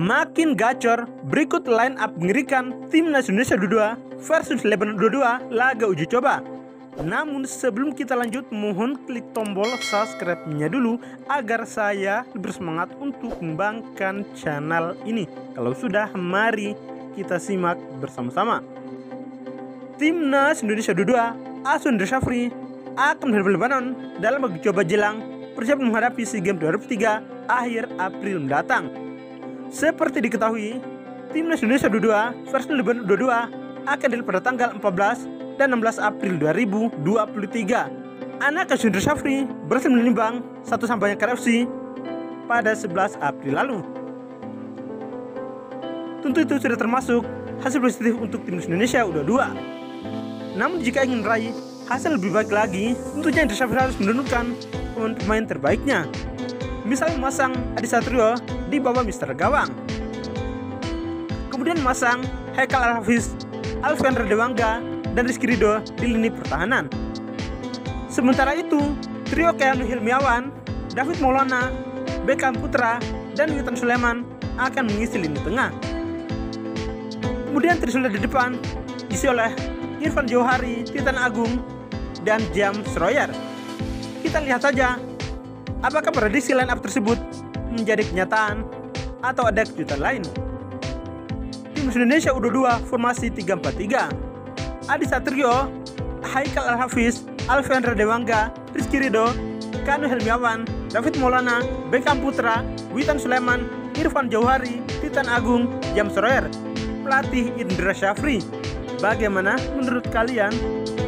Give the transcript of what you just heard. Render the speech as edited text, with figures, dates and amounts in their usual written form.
Makin gacor, berikut line up mengerikan Timnas Indonesia U22 versus Lebanon U22 laga uji coba. Namun sebelum kita lanjut, mohon klik tombol subscribe-nya dulu agar saya bersemangat untuk mengembangkan channel ini. Kalau sudah, mari kita simak bersama-sama. Timnas Indonesia U22 Asuhan Indra Syafri akan menghadapi Lebanon dalam uji coba jelang persiapan menghadapi SEA Games 2003 akhir April mendatang. Seperti diketahui, Timnas Indonesia U22 versus Lebanon U22 akan digelar pada tanggal 14 dan 16 April 2023. Anak Asuhan Indra Syafri berhasil menimbang satu sampainya KFC pada 11 April lalu. Tentu itu sudah termasuk hasil positif untuk Timnas Indonesia U22. Namun jika ingin meraih hasil lebih baik lagi, tentunya Indra Syafri harus menurunkan pemain terbaiknya. Misalnya memasang Adi Satrio di bawah Mister Gawang, kemudian memasang Haikal Al-Hafiz, Alfian Radewangga, dan Rizky Ridho di lini pertahanan. Sementara itu, trio Keanu Hilmiawan, David Maulana, Beckham Putra, dan Witan Sulaiman akan mengisi lini tengah. Kemudian Trisula di depan diisi oleh Irfan Jauhari, Titan Agung, dan James Royer. Kita lihat saja apakah prediksi line up tersebut menjadi kenyataan atau ada kejutan lain. Timnas Indonesia U22 formasi 3-4-3. Adi Satrio, Haikal Al-Hafiz, Alfian Radewangga, Rizky Ridho, Keanu Hilmiawan, David Maulana, Beckham Putra, Witan Sulaiman, Irfan Jauhari, Titan Agung, James Royer. Pelatih Indra Syafri. Bagaimana menurut kalian?